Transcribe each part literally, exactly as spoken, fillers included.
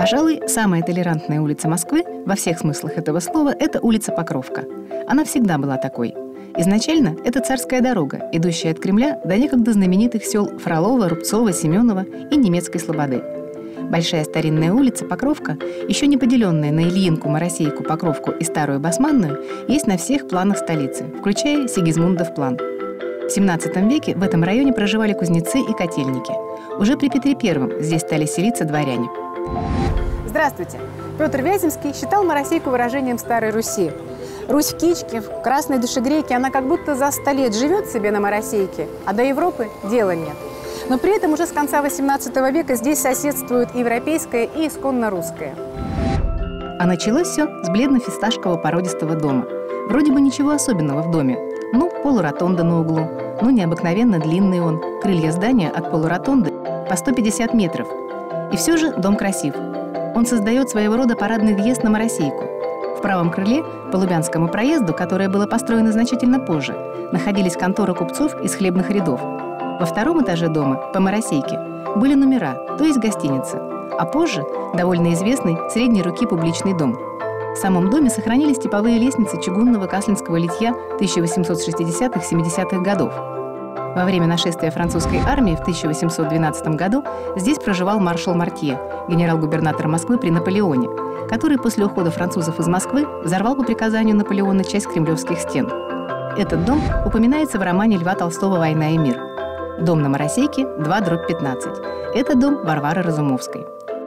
Пожалуй, самая толерантная улица Москвы во всех смыслах этого слова – это улица Покровка. Она всегда была такой. Изначально это царская дорога, идущая от Кремля до некогда знаменитых сел Фролова, Рубцова, Семенова и Немецкой Слободы. Большая старинная улица Покровка, еще не поделенная на Ильинку, Моросейку, Покровку и Старую Басманную, есть на всех планах столицы, включая Сигизмундов план. В семнадцатом веке в этом районе проживали кузнецы и котельники. Уже при Петре Первом здесь стали селиться дворяне. Здравствуйте! Петр Вяземский считал Моросейку выражением Старой Руси. Русь в кичке, в красной душегрейке, она как будто за сто лет живет себе на Моросейке, а до Европы дела нет. Но при этом уже с конца восемнадцатого века здесь соседствуют и европейское, и исконно русское. А началось все с бледно-фисташкового породистого дома. Вроде бы ничего особенного в доме. Ну, полуротонда на углу. Ну, необыкновенно длинный он. Крылья здания от полуротонды по сто пятьдесят метров. И все же дом красив. Он создает своего рода парадный въезд на Моросейку. В правом крыле, по Лубянскому проезду, которое было построено значительно позже, находились конторы купцов из хлебных рядов. Во втором этаже дома, по Моросейке, были номера, то есть гостиницы, а позже довольно известный средней руки публичный дом. В самом доме сохранились типовые лестницы чугунного каслинского литья тысяча восемьсот шестидесятых — семидесятых годов. Во время нашествия французской армии в тысяча восемьсот двенадцатом году здесь проживал маршал Мортье, генерал-губернатор Москвы при Наполеоне, который после ухода французов из Москвы взорвал по приказанию Наполеона часть кремлевских стен. Этот дом упоминается в романе Льва Толстого «Война и мир». Дом на Моросейке, два дробь пятнадцать. Это дом Варвары Разумовской.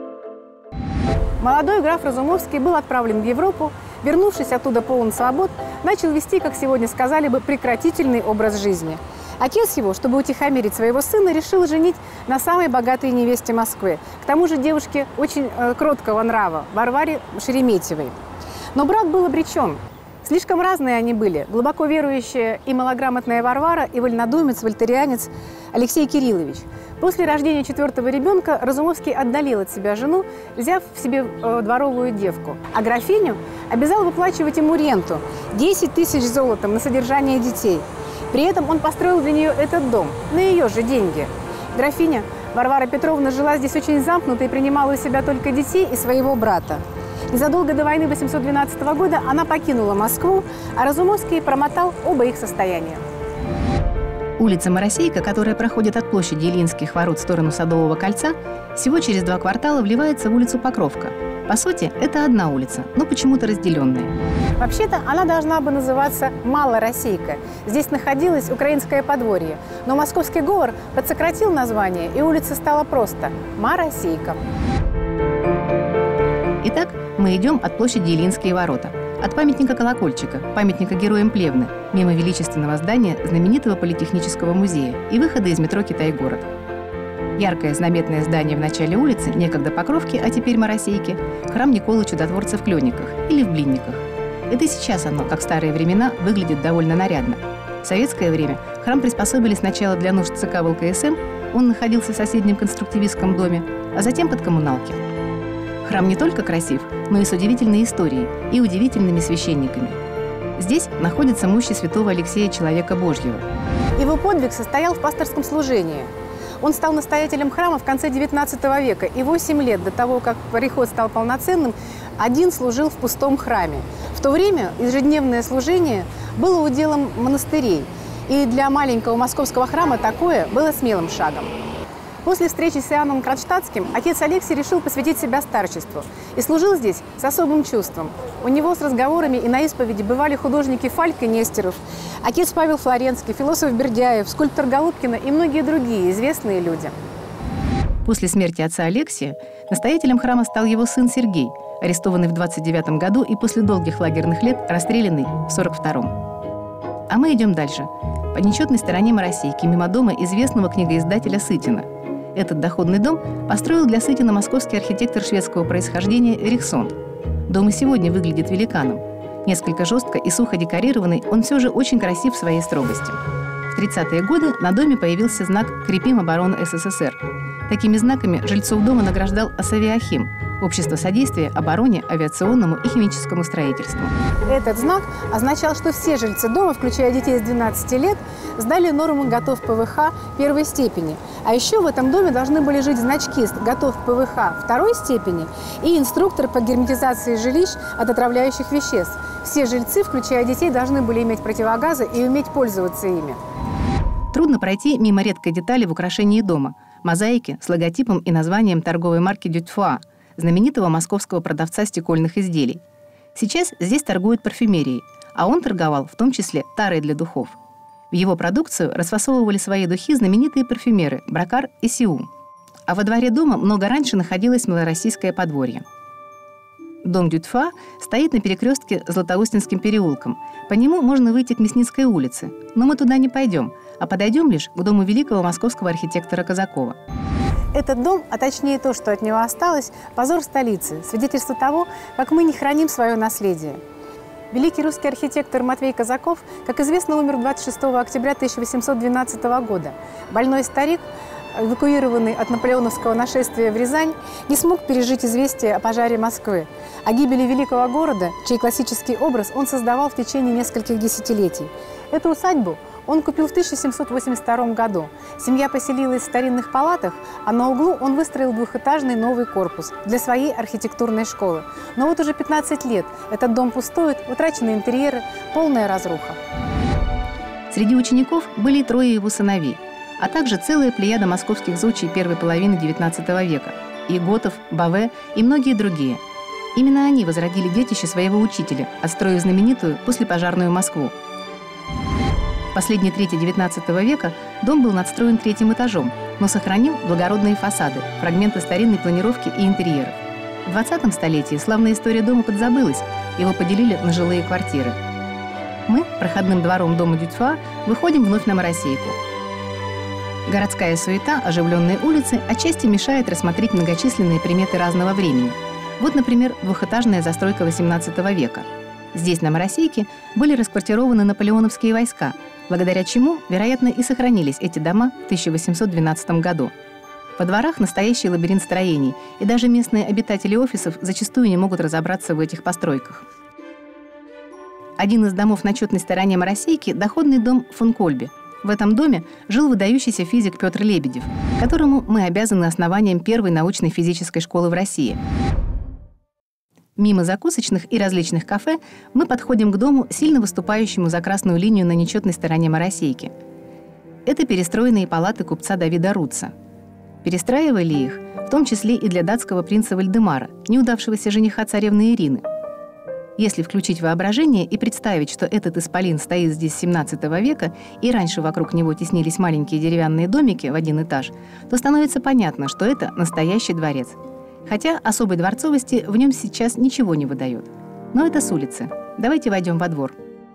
Молодой граф Разумовский был отправлен в Европу, вернувшись оттуда полон свобод, начал вести, как сегодня сказали бы, прекратительный образ жизни. Отец его, чтобы утихомирить своего сына, решил женить на самой богатой невесте Москвы, к тому же девушке очень э, кроткого нрава, Варваре Шереметьевой. Но брак был обречен. Слишком разные они были, глубоко верующая и малограмотная Варвара, и вольнодумец, вольтерианец Алексей Кириллович. После рождения четвертого ребенка Разумовский отдалил от себя жену, взяв в себе э, дворовую девку, а графиню обязал выплачивать ему ренту – десять тысяч золотом на содержание детей. При этом он построил для нее этот дом, на ее же деньги. Графиня Варвара Петровна жила здесь очень замкнуто и принимала у себя только детей и своего брата. Незадолго до войны восемьсот двенадцатого года она покинула Москву, а Разумовский промотал оба их состояния. Улица Моросейка, которая проходит от площади Ильинских ворот в сторону Садового кольца, всего через два квартала вливается в улицу Покровка. По сути, это одна улица, но почему-то разделенная. Вообще-то она должна бы называться Малороссейка. Здесь находилось украинское подворье, но московский говор подсократил название, и улица стала просто Моросейка. Итак, мы идем от площади Ильинские ворота, от памятника Колокольчика, памятника героям Плевны, мимо величественного здания знаменитого политехнического музея и выхода из метро Китай-город. Яркое знаменитое здание в начале улицы, некогда Покровки, а теперь Моросейки, храм Николы Чудотворца в Клёниках или в Блинниках. Это и сейчас оно, как в старые времена, выглядит довольно нарядно. В советское время храм приспособили сначала для нужд ЦК ВЛКСМ, он находился в соседнем конструктивистском доме, а затем под коммуналки. Храм не только красив, но и с удивительной историей и удивительными священниками. Здесь находится мощи святого Алексея Человека Божьего. Его подвиг состоял в пасторском служении. Он стал настоятелем храма в конце девятнадцатого века, и восемь лет до того, как приход стал полноценным, один служил в пустом храме. В то время ежедневное служение было уделом монастырей, и для маленького московского храма такое было смелым шагом. После встречи с Иоанном Кронштадтским отец Алексий решил посвятить себя старчеству и служил здесь с особым чувством. У него с разговорами и на исповеди бывали художники Фальк и Нестеров, отец Павел Флоренский, философ Бердяев, скульптор Голубкина и многие другие известные люди. После смерти отца Алексия настоятелем храма стал его сын Сергей, арестованный в двадцать девятом году и после долгих лагерных лет расстрелянный в сорок втором. А мы идем дальше, по нечетной стороне Моросейки, мимо дома известного книгоиздателя Сытина. Этот доходный дом построил для Сытина московский архитектор шведского происхождения Эриксон. Дом и сегодня выглядит великаном. Несколько жестко и сухо декорированный, он все же очень красив в своей строгости. В тридцатые годы на доме появился знак «Крепим оборону СССР». Такими знаками жильцов дома награждал Асавиахим, Общество содействия обороне, авиационному и химическому строительству. Этот знак означал, что все жильцы дома, включая детей с двенадцати лет, сдали нормы ГОТОВ ПВХ первой степени. А еще в этом доме должны были жить значки ГОТОВ ПВХ второй степени и инструктор по герметизации жилищ от отравляющих веществ. Все жильцы, включая детей, должны были иметь противогазы и уметь пользоваться ими. Трудно пройти мимо редкой детали в украшении дома – мозаики с логотипом и названием торговой марки «Дютфуа», знаменитого московского продавца стекольных изделий. Сейчас здесь торгуют парфюмерией, а он торговал в том числе тарой для духов. В его продукцию расфасовывали свои духи знаменитые парфюмеры Бракар и Сиу. А во дворе дома много раньше находилось малороссийское подворье. Дом Дютфуа стоит на перекрестке с Златоустинским переулком. По нему можно выйти к Мясницкой улице, но мы туда не пойдем, а подойдем лишь к дому великого московского архитектора Казакова. Этот дом, а точнее то, что от него осталось, позор столицы, свидетельство того, как мы не храним свое наследие. Великий русский архитектор Матвей Казаков, как известно, умер двадцать шестого октября тысяча восемьсот двенадцатого года. Больной старик, эвакуированный от наполеоновского нашествия в Рязань, не смог пережить известие о пожаре Москвы, о гибели великого города, чей классический образ он создавал в течение нескольких десятилетий. Эту усадьбу он купил в тысяча семьсот восемьдесят втором году. Семья поселилась в старинных палатах, а на углу он выстроил двухэтажный новый корпус для своей архитектурной школы. Но вот уже пятнадцать лет этот дом пустует, утраченные интерьеры, полная разруха. Среди учеников были и трое его сыновей, а также целая плеяда московских зодчий первой половины девятнадцатого века – Иготов, Баве и многие другие. Именно они возродили детище своего учителя, отстроив знаменитую послепожарную Москву. В последней трети девятнадцатого века дом был надстроен третьим этажом, но сохранил благородные фасады, фрагменты старинной планировки и интерьеров. В двадцатом столетии славная история дома подзабылась, его поделили на жилые квартиры. Мы, проходным двором дома Дютфуа, выходим вновь на Моросейку. Городская суета, оживленные улицы отчасти мешает рассмотреть многочисленные приметы разного времени. Вот, например, двухэтажная застройка восемнадцатого века. Здесь, на Моросейке, были расквартированы наполеоновские войска, благодаря чему, вероятно, и сохранились эти дома в тысяча восемьсот двенадцатом году. Во дворах настоящий лабиринт строений, и даже местные обитатели офисов зачастую не могут разобраться в этих постройках. Один из домов на четной стороне Моросейки – доходный дом фон Кольбе. В этом доме жил выдающийся физик Петр Лебедев, которому мы обязаны основанием первой научной физической школы в России. Мимо закусочных и различных кафе мы подходим к дому, сильно выступающему за красную линию на нечетной стороне Моросейки. Это перестроенные палаты купца Давида Руца. Перестраивали их, в том числе и для датского принца Вальдемара, неудавшегося жениха царевны Ирины. Если включить воображение и представить, что этот исполин стоит здесь с семнадцатого века, и раньше вокруг него теснились маленькие деревянные домики в один этаж, то становится понятно, что это настоящий дворец. Хотя особой дворцовости в нем сейчас ничего не выдает. Но это с улицы. Давайте войдем во двор.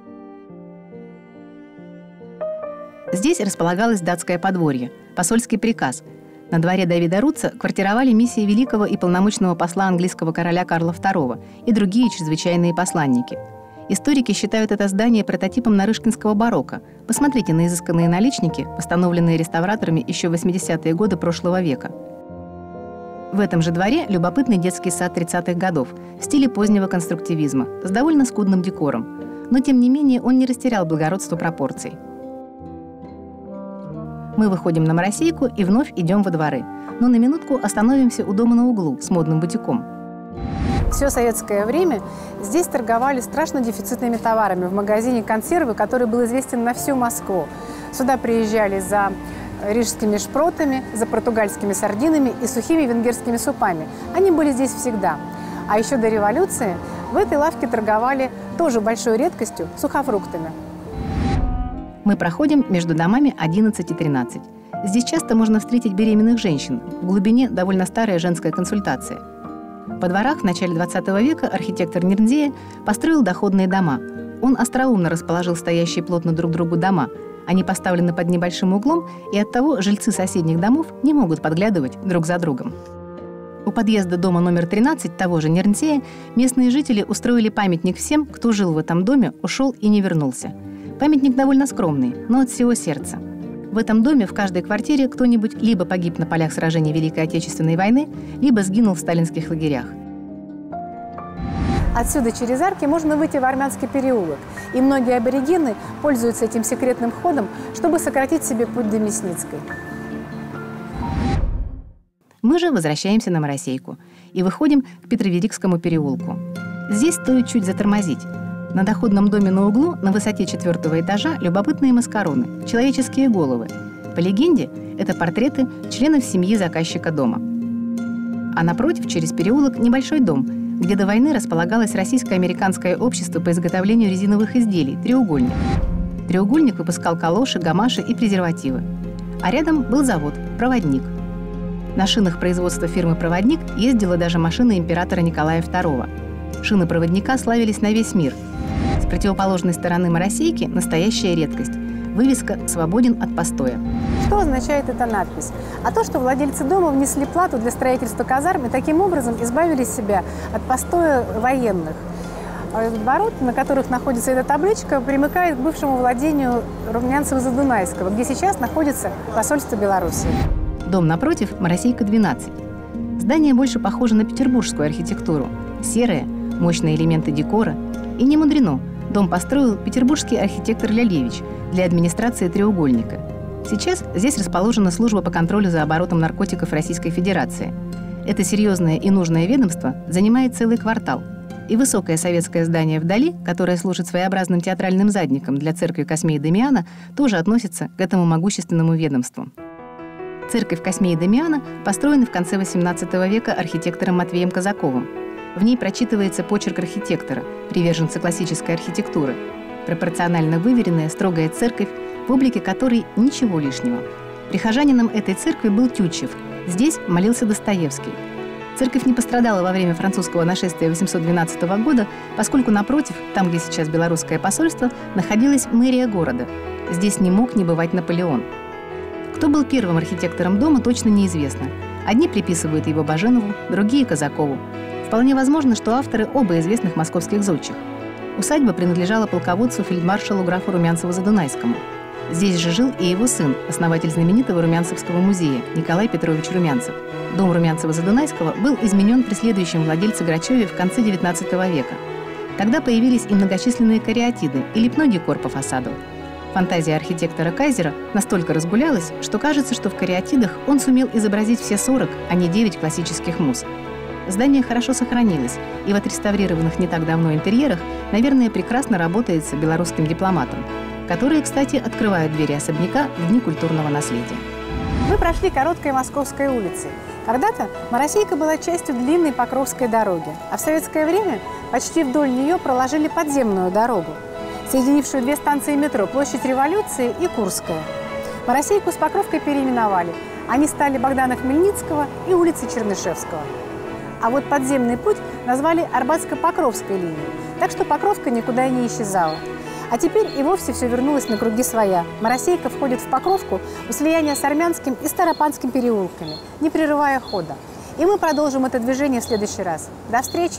Здесь располагалось датское подворье, посольский приказ. На дворе Давида Руца квартировали миссии великого и полномочного посла английского короля Карла второго и другие чрезвычайные посланники. Историки считают это здание прототипом нарышкинского барокко. Посмотрите на изысканные наличники, постановленные реставраторами еще в восьмидесятые годы прошлого века. В этом же дворе любопытный детский сад тридцатых годов в стиле позднего конструктивизма с довольно скудным декором. Но, тем не менее, он не растерял благородство пропорций. Мы выходим на Моросейку и вновь идем во дворы. Но на минутку остановимся у дома на углу с модным бутиком. Все советское время здесь торговали страшно дефицитными товарами в магазине консервы, который был известен на всю Москву. Сюда приезжали за рижскими шпротами, за португальскими сардинами и сухими венгерскими супами. Они были здесь всегда. А еще до революции в этой лавке торговали тоже большой редкостью сухофруктами. Мы проходим между домами одиннадцать и тринадцать. Здесь часто можно встретить беременных женщин. В глубине довольно старая женская консультация. Во дворах в начале двадцатого века архитектор Нернзея построил доходные дома. Он остроумно расположил стоящие плотно друг к другу дома. Они поставлены под небольшим углом, и оттого жильцы соседних домов не могут подглядывать друг за другом. У подъезда дома номер тринадцать того же Нернзея местные жители устроили памятник всем, кто жил в этом доме, ушел и не вернулся. Памятник довольно скромный, но от всего сердца. В этом доме в каждой квартире кто-нибудь либо погиб на полях сражений Великой Отечественной войны, либо сгинул в сталинских лагерях. Отсюда через арки можно выйти в Армянский переулок, и многие аборигены пользуются этим секретным входом, чтобы сократить себе путь до Мясницкой. Мы же возвращаемся на Моросейку и выходим к Петроверикскому переулку. Здесь стоит чуть затормозить. На доходном доме на углу на высоте четвертого этажа любопытные маскароны, человеческие головы. По легенде, это портреты членов семьи заказчика дома. А напротив, через переулок, небольшой дом, где до войны располагалось Российско-американское общество по изготовлению резиновых изделий «Треугольник». «Треугольник» выпускал калоши, гамаши и презервативы. А рядом был завод «Проводник». На шинах производства фирмы «Проводник» ездила даже машина императора Николая второго. Шины «Проводника» славились на весь мир. С противоположной стороны Моросейки настоящая редкость – вывеска «Свободен от постоя». Что означает эта надпись? А то, что владельцы дома внесли плату для строительства казарм и таким образом избавили себя от постоя военных. Ворот, на которых находится эта табличка, примыкает к бывшему владению Румянцева-Задунайского, где сейчас находится посольство Беларуси. Дом напротив – Моросейка, двенадцать. Здание больше похоже на петербургскую архитектуру. Серое, мощные элементы декора. И не мудрено. Дом построил петербургский архитектор Лялевич для администрации «Треугольника». Сейчас здесь расположена служба по контролю за оборотом наркотиков Российской Федерации. Это серьезное и нужное ведомство занимает целый квартал. И высокое советское здание вдали, которое служит своеобразным театральным задником для церкви Космея Дамиана, тоже относится к этому могущественному ведомству. Церковь Космея Дамиана построена в конце восемнадцатого века архитектором Матвеем Казаковым. В ней прочитывается почерк архитектора, приверженца классической архитектуры. Пропорционально выверенная, строгая церковь, в облике которой ничего лишнего. Прихожанином этой церкви был Тютчев. Здесь молился Достоевский. Церковь не пострадала во время французского нашествия восемьсот двенадцатого года, поскольку напротив, там, где сейчас белорусское посольство, находилась мэрия города. Здесь не мог не бывать Наполеон. Кто был первым архитектором дома, точно неизвестно. Одни приписывают его Баженову, другие – Казакову. Вполне возможно, что авторы оба известных московских зодчих. Усадьба принадлежала полководцу фельдмаршалу графу Румянцеву-Задунайскому. Здесь же жил и его сын, основатель знаменитого Румянцевского музея Николай Петрович Румянцев. Дом Румянцева-Задунайского был изменен при следующем владельце Грачеве в конце девятнадцатого века. Тогда появились и многочисленные кариатиды, и лепной декор по фасаду. Фантазия архитектора Кайзера настолько разгулялась, что кажется, что в кариатидах он сумел изобразить все сорок, а не девять классических муз. Здание хорошо сохранилось, и в отреставрированных не так давно интерьерах, наверное, прекрасно работается белорусским дипломатом, которые, кстати, открывают двери особняка в Дни культурного наследия. Мы прошли короткой Московской улицей. Когда-то Моросейка была частью длинной Покровской дороги, а в советское время почти вдоль нее проложили подземную дорогу, соединившую две станции метро – Площадь Революции и Курская. Моросейку с Покровкой переименовали. Они стали Богдана Хмельницкого и улицы Чернышевского. А вот подземный путь назвали Арбатско-Покровской линией, так что Покровка никуда не исчезала. А теперь и вовсе все вернулось на круги своя. Моросейка входит в Покровку у слияния с Армянским и Старопанским переулками, не прерывая хода. И мы продолжим это движение в следующий раз. До встречи!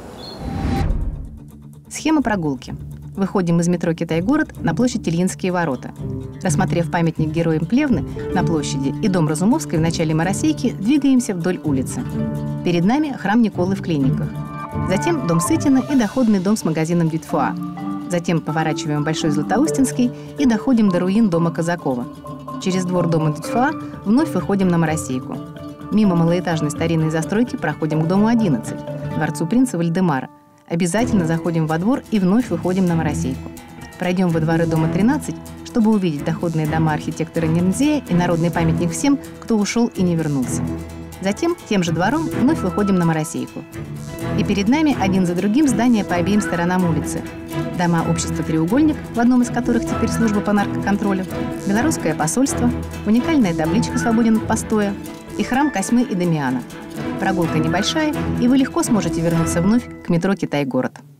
Схема прогулки. Выходим из метро «Китай-город» на площадь Ильинские ворота. Рассмотрев памятник героям Плевны на площади и дом Разумовской в начале Моросейки, двигаемся вдоль улицы. Перед нами храм Николы в Клинниках. Затем дом Сытина и доходный дом с магазином Дютфуа. Затем поворачиваем Большой Златоустинский и доходим до руин дома Казакова. Через двор дома Дютфуа вновь выходим на Моросейку. Мимо малоэтажной старинной застройки проходим к дому одиннадцать, дворцу принца Вальдемара. Обязательно заходим во двор и вновь выходим на Моросейку. Пройдем во дворы дома тринадцать, чтобы увидеть доходные дома архитектора Нернзея и народный памятник всем, кто ушел и не вернулся. Затем тем же двором вновь выходим на Моросейку. И перед нами один за другим здания по обеим сторонам улицы. Дома общества «Треугольник», в одном из которых теперь служба по наркоконтролю, белорусское посольство, уникальная табличка «Свободен от постоя» и храм Косьмы и Дамиана. Прогулка небольшая, и вы легко сможете вернуться вновь к метро «Китай-город».